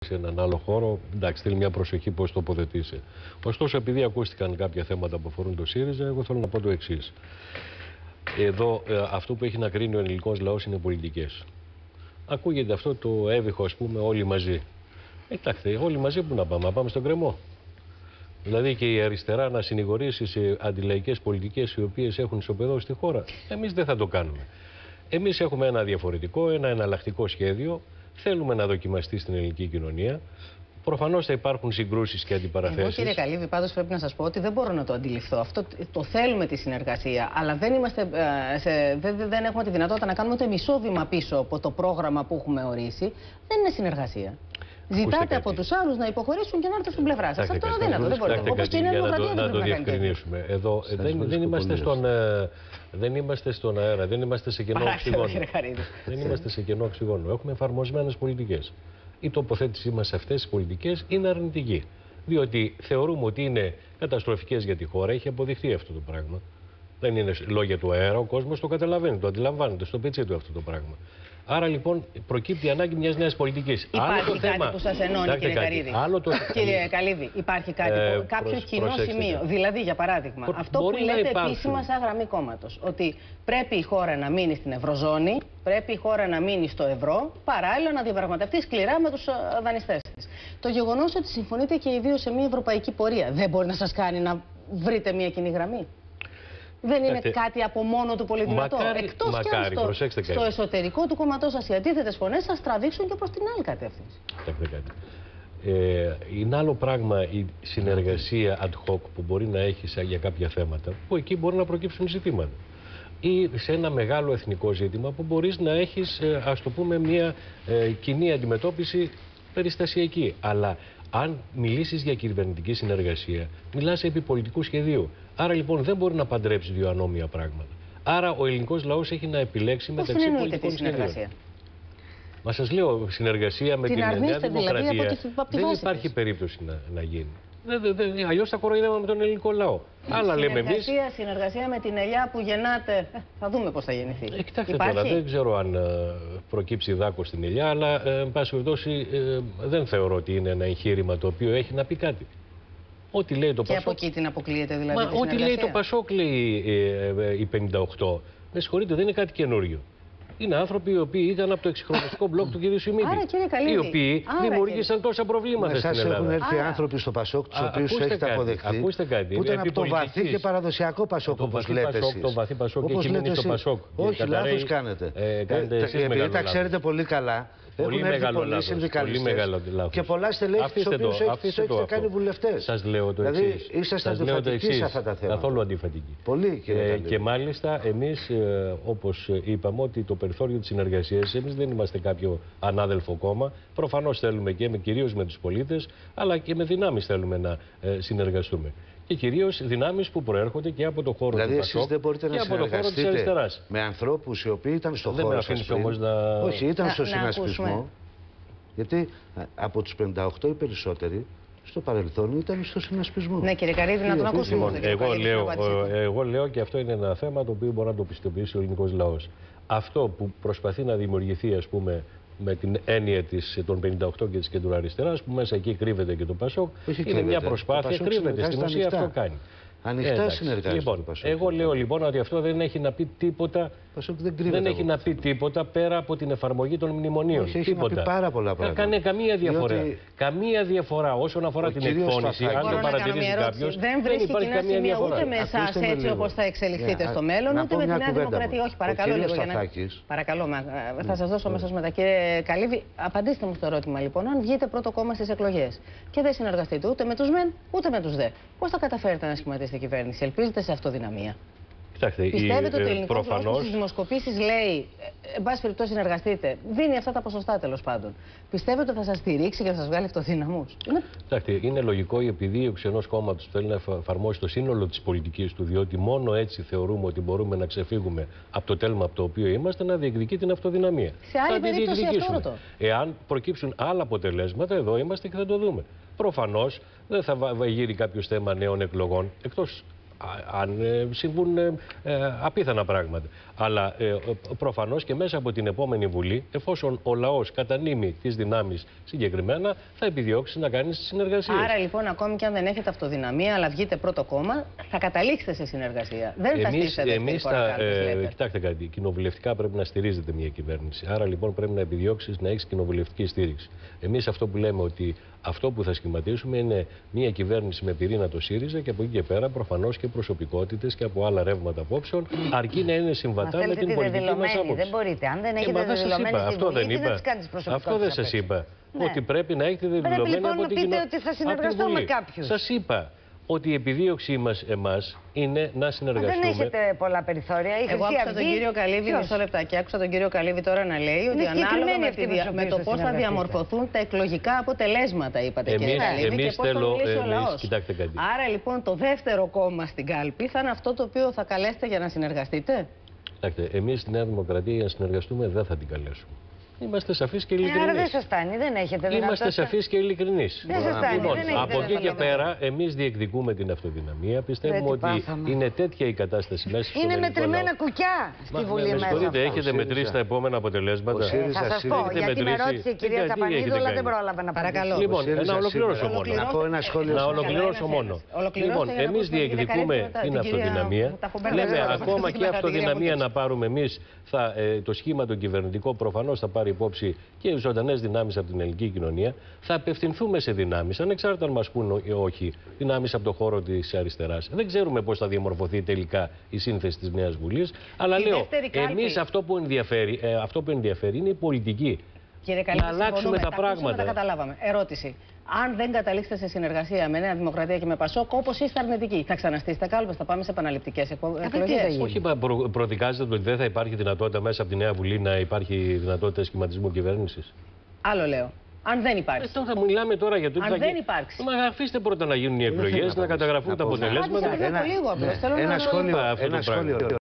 σε έναν άλλο χώρο, εντάξει, θέλει μια προσοχή πώς τοποθετήσει. Ωστόσο, επειδή ακούστηκαν κάποια θέματα που αφορούν το ΣΥΡΙΖΑ, εγώ θέλω να πω το εξής. Εδώ αυτό που έχει να κρίνει ο ελληνικός λαός είναι πολιτικές. Ακούγεται αυτό το έβυχο, ας πούμε, όλοι μαζί. Κοιτάξτε, όλοι μαζί που να πάμε στον κρεμό. Δηλαδή και η αριστερά να συνηγορήσει σε αντιλαϊκές πολιτικές οι οποίες έχουν ισοπεδώσει τη χώρα. Εμείς δεν θα το κάνουμε. Εμείς έχουμε ένα διαφορετικό, ένα εναλλακτικό σχέδιο. Θέλουμε να δοκιμαστεί στην ελληνική κοινωνία. Προφανώς θα υπάρχουν συγκρούσεις και αντιπαραθέσεις. Εγώ, κύριε Καλίδη, πάντως πρέπει να σας πω ότι δεν μπορώ να το αντιληφθώ. Αυτό το θέλουμε τη συνεργασία, αλλά δεν έχουμε τη δυνατότητα να κάνουμε ούτε μισό βήμα πίσω από το πρόγραμμα που έχουμε ορίσει. Δεν είναι συνεργασία. Ζητάτε από τους άλλους να υποχωρήσουν και να έρθουν στην πλευρά σας. Αυτό είναι αδύνατο. Δεν μπορείτε. Όπως και η Νέα Δημοκρατία δεν πρέπει να διευκρινίσουμε. Εδώ δεν είμαστε στον αέρα, δεν είμαστε σε κενό οξυγόνο. Δεν είμαστε σε κενό οξυγόνο. Έχουμε εφαρμοσμένες πολιτικές. Η τοποθέτησή μας σε αυτές τις πολιτικές είναι αρνητική. Διότι θεωρούμε ότι είναι καταστροφικές για τη χώρα. Έχει αποδειχθεί αυτό το πράγμα. Δεν είναι λόγια του αέρα. Ο κόσμος το καταλαβαίνει, το αντιλαμβάνεται στο πετσί του αυτό το πράγμα. Άρα λοιπόν προκύπτει η ανάγκη μιας νέας πολιτικής. Υπάρχει κάτι που σας ενώνει, κύριε Καρύδη. Κύριε Καλίδη, υπάρχει κάποιο κοινό σημείο. Δηλαδή, για παράδειγμα, αυτό που λέτε επίσημα σαν γραμμή κόμματος. Ότι πρέπει η χώρα να μείνει στην Ευρωζώνη, πρέπει η χώρα να μείνει στο ευρώ, παράλληλα να διαπραγματευτεί σκληρά με τους δανειστές της. Το γεγονός ότι συμφωνείτε και οι δύο σε μια ευρωπαϊκή πορεία δεν μπορεί να σας κάνει να βρείτε μια κοινή γραμμή? Δεν είναι κάτι από μόνο του πολύ δυνατό. Εκτός κι αν στο εσωτερικό του κόμματός σας οι αντίθετες φωνές σας τραβήξουν και προς την άλλη κατεύθυνση. Είναι άλλο πράγμα η συνεργασία ad hoc που μπορεί να έχεις για κάποια θέματα, που εκεί μπορεί να προκύψουν ζητήματα. Ή σε ένα μεγάλο εθνικό ζήτημα που μπορείς να έχεις, ας το πούμε, μια κοινή αντιμετώπιση περιστασιακή. Αλλά αν μιλήσεις για κυβερνητική συνεργασία, μιλάς επί πολιτικού σχεδίου. Άρα λοιπόν δεν μπορεί να παντρέψει δύο ανώμια πράγματα. Άρα ο ελληνικός λαός έχει να επιλέξει μεταξύ πολιτικών σχεδίων. Μα σας λέω, συνεργασία με την Νέα Δημοκρατία δεν υπάρχει περίπτωση να γίνει. Αλλιώς θα κοροϊδεύαμε με τον ελληνικό λαό. Άλλα λέμε εμείς. Συνεργασία με την ελιά που γεννάτε. Θα δούμε πώς θα γεννηθεί. Κοιτάξτε τώρα, δεν ξέρω αν προκύψει δάκο στην ελιά, αλλά εν πάση περιπτώσει δεν θεωρώ ότι είναι ένα εγχείρημα το οποίο έχει να πει κάτι. Ό,τι λέει το Πασόκ. Και από εκεί την αποκλείεται δηλαδή. Ό,τι λέει το Πασόκ, λέει η 58. Με συγχωρείτε, δεν είναι κάτι καινούριο. Είναι άνθρωποι οι οποίοι ήταν από το εξυγχρονιστικό μπλοκ του κ. Σιμίδη. Οι οποίοι δημιούργησαν τόσα προβλήματα στην Ελλάδα. Έχουν έρθει άνθρωποι στο Πασόκ, τους οποίους έχετε αποδεχτεί. Ακούστε κάτι. Που ήταν από το βαθύ και παραδοσιακό Πασόκ, όπως λέτε εσείς. Το βαθύ Πασόκ έχει μείνει στο Πασόκ. Όχι, λάθος κάνετε. Επειδή τα ξέρετε πολύ καλά. Έχουν έρθει πολλοί συνδικαλιστές και πολλά στελέχη τους οποίους έχετε κάνει βουλευτές. Σας λέω το εξής. Δηλαδή είσαστε αντιφατικοί σε αυτά τα θέματα. Καθόλου αντιφατικοί. Πολύ, κύριε και μάλιστα εμείς, όπως είπαμε, ότι το περιθώριο της συνεργασίας, εμείς δεν είμαστε κάποιο ανάδελφο κόμμα. Προφανώς θέλουμε και κυρίως με τους πολίτες, αλλά και με δυνάμεις θέλουμε να συνεργαστούμε. Και κυρίως δυνάμεις που προέρχονται και από το χώρο του Πασόκ εσείς δεν μπορείτε και από το χώρο της αριστεράς. Με ανθρώπους οι οποίοι ήταν στο χώρο σας πριν. Όχι, ήταν στο συνασπισμό. Γιατί από τους 58 οι περισσότεροι στο παρελθόν ήταν στο συνασπισμό. Ναι, κύριε Καρύδη, να τον ακούσουμε. Εγώ λέω και αυτό είναι ένα θέμα το οποίο μπορεί να το πιστοποιήσει ο ελληνικός λαός. Αυτό που προσπαθεί να δημιουργηθεί, ας πούμε, με την έννοια των 58 και της κεντροαριστεράς, που μέσα εκεί κρύβεται και το Πασόκ, είναι μια προσπάθεια, κρύβεται στην ουσία, αυτό κάνει. Ανοιχτά συνεργάζεται. Λοιπόν, εγώ λέω λοιπόν ότι αυτό δεν έχει να πει τίποτα. Δεν έχει να πει τίποτα πέρα από την εφαρμογή των μνημονίων. Όχι, έχει να πει πάρα πολλά πράγματα. Κάνει καμία διαφορά. Καμία διαφορά όσον αφορά την εκφώνηση. Αν το παρατηρήσει κάποιος, δεν βρίσκει κοινά σημεία ούτε με εσάς έτσι όπως θα εξελιχθείτε στο μέλλον, ούτε με τη Νέα Δημοκρατία. Όχι, παρακαλώ λίγο. Παρακαλώ, θα σας δώσω αμέσως μετά. Κύριε Καλύβη, απαντήστε μου στο ερώτημα λοιπόν. Αν βγείτε πρώτο κόμμα στις εκλογές και δεν συνεργαστείτε ούτε με τους μεν ούτε με τους δε, πώς θα καταφέρετε να σχηματίσετε κυβέρνηση? Ελπίζετε σε αυτοδυναμία? Πιστεύετε ότι ο ελληνικός λαός στις δημοσκοπήσεις λέει, εν πάση περιπτώσει συνεργαστείτε, δίνει αυτά τα ποσοστά τέλος πάντων? Πιστεύετε ότι θα σας στηρίξει και θα σας βγάλει αυτοδύναμους? Είναι λογικό, επειδή ο ξενός κόμματος θέλει να εφαρμόσει το σύνολο της πολιτικής του, διότι μόνο έτσι θεωρούμε ότι μπορούμε να ξεφύγουμε από το τέλμα από το οποίο είμαστε, να διεκδικεί την αυτοδυναμία. Σε άλλη περίπτωση αυτό. Εάν προκύψουν άλλα αποτελέσματα, εδώ είμαστε και θα το δούμε. Προφανώς δεν θα γύρει κάποιο θέμα νέων εκλογών, εκτός αν συμβούν απίθανα πράγματα. Αλλά προφανώς και μέσα από την επόμενη Βουλή, εφόσον ο λαός κατανείμει τις δυνάμεις συγκεκριμένα, θα επιδιώξει να κάνει συνεργασίες. Άρα λοιπόν, ακόμη και αν δεν έχετε αυτοδυναμία, αλλά βγείτε πρώτο κόμμα, θα καταλήξετε σε συνεργασία. Δεν θα στήσετε εμείς κοιτάξτε κάτι, κοινοβουλευτικά πρέπει να στηρίζετε μια κυβέρνηση. Άρα λοιπόν πρέπει να επιδιώξεις να έχεις κοινοβουλευτική στήριξη. Εμείς αυτό που λέμε ότι αυτό που θα σχηματίσουμε είναι μια κυβέρνηση με πυρήνα το ΣΥΡΙΖΑ και από εκεί και πέρα προφανώς και προσωπικότητες και από άλλα ρεύματα απόψεων, αρκεί να είναι συμβατά με την πολιτική μας άποψη. Δεν μπορείτε. Αν δεν έχετε δεδηλωμένη στη Βουλή, τι να τις κάνεις προσωπικότητες? Αυτό δεν σας είπα. Ότι πρέπει να έχετε δεδηλωμένη λοιπόν από την κοινωνία. Πρέπει λοιπόν να πείτε ότι θα συνεργαστώ με κάποιους. Σας είπα ότι η επιδίωξή μας εμάς είναι να συνεργαστούμε. Δεν έχετε πολλά περιθώρια. Εγώ άκουσα τον κύριο Καλύβη, μισό λεπτάκι, άκουσα τον κύριο Καλύβη τώρα να λέει ότι ανάλογα με το πώς θα διαμορφωθούν τα εκλογικά αποτελέσματα, είπατε κύριε Καλύβη, και πώς θα μιλήσει ο λαός. Άρα λοιπόν το δεύτερο κόμμα στην κάλπη θα είναι αυτό το οποίο θα καλέσετε για να συνεργαστείτε. Κοιτάξτε, εμείς στη Νέα Δημοκρατία για να συνεργαστούμε δεν θα την καλέσουμε. Είμαστε σαφείς και ειλικρινείς. Άρα δεν σας φτάνει, δεν έχετε δυνατότητα. Είμαστε σαφείς και ειλικρινείς. Δεν σας φτάνει, λοιπόν, δεν έχετε από εκεί και πέρα, εμείς διεκδικούμε την αυτοδυναμία. Πιστεύουμε ότι είναι τέτοια η κατάσταση μέσα στο Είναι μετρημένα κουκιά στη Βουλή μέσα. Μπορείτε, έχετε μετρήσει τα επόμενα απόματα. Θα σας πω, γιατί με ρώτησε η κυρία Τσαπανίδου, αλλά δεν πρόλαβα να παρακαλώ. Λοιπόν, να ολοκληρώσω μόνο. Να ολοκληρώσω μόνο. Λοιπόν, εμείς διεκδικούμε την αυτοδυναμία. Λέμε ακόμα και αυτοδυναμία να πάρουμε εμείς, το σχήμα το κυβερνητικό προφανώς θα πάρει υπόψη και οι ζωντανές δυνάμεις από την ελληνική κοινωνία. Θα απευθυνθούμε σε δυνάμεις, ανεξάρτητα αν μας πούν ή όχι, δυνάμεις από το χώρο της αριστεράς. Δεν ξέρουμε πώς θα διαμορφωθεί τελικά η σύνθεση της Νέας Βουλής. Αλλά λέω, εμείς αυτό που ενδιαφέρει είναι η πολιτική. Κύριε Καλύβη, να αλλάξουμε τα πράγματα. Τα καταλάβαμε. Ερώτηση. Αν δεν καταλήξετε σε συνεργασία με Νέα Δημοκρατία και με Πασόκ, όπως είστε αρνητικοί, θα ξαναστήσετε κάλπες, θα πάμε σε επαναληπτικές εκλογές? Όχι, προδικάζετε ότι δεν θα υπάρχει δυνατότητα μέσα από τη Νέα Βουλή να υπάρχει δυνατότητα σχηματισμού κυβέρνησης. Άλλο λέω. Αν δεν υπάρχει. Θα μιλάμε τώρα για το αν δεν υπάρξει. Μα αφήστε πρώτα να γίνουν οι εκλογές, να καταγραφούν τα αποτελέσματα. Ένα σχόλιο.